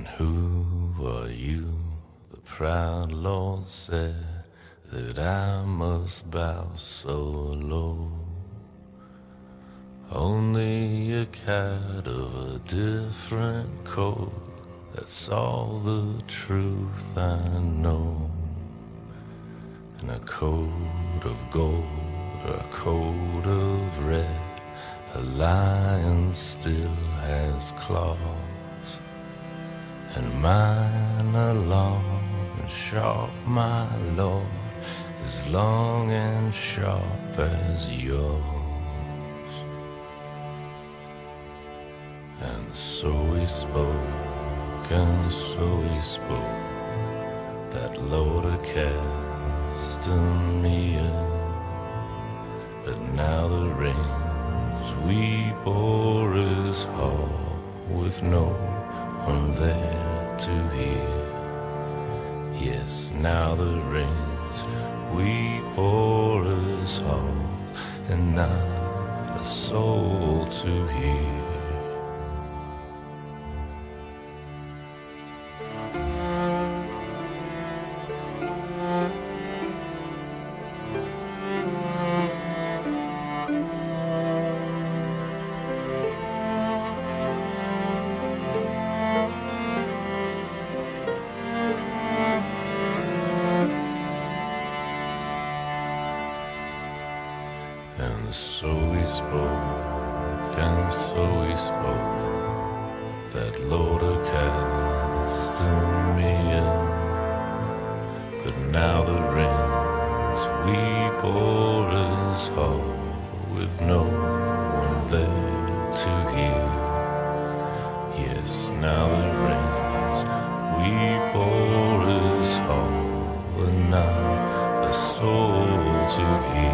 And who are you? The proud Lord said that I must bow so low. Only a cat of a different coat, that's all the truth I know. And a coat of gold or a coat of red, a lion still has claws. And mine are long and sharp, my Lord, as long and sharp as yours. And so he spoke, and so he spoke, that Laodicea. But now the rains we bore is hall, with no one there to hear. Yes, now the rains we bore is hall, and not a soul to hear. And so he spoke, and so he spoke, that Laodicea. But now the rains we bore is hall, with no one there to hear. Yes, now the rains we bore is hall, and not a soul to hear.